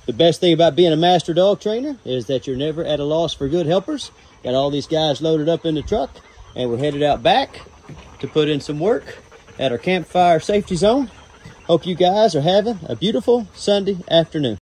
The best thing about being a master dog trainer is that you're never at a loss for good helpers. Got all these guys loaded up in the truck, and we're headed out back to put in some work at our campfire safety zone. Hope you guys are having a beautiful Sunday afternoon.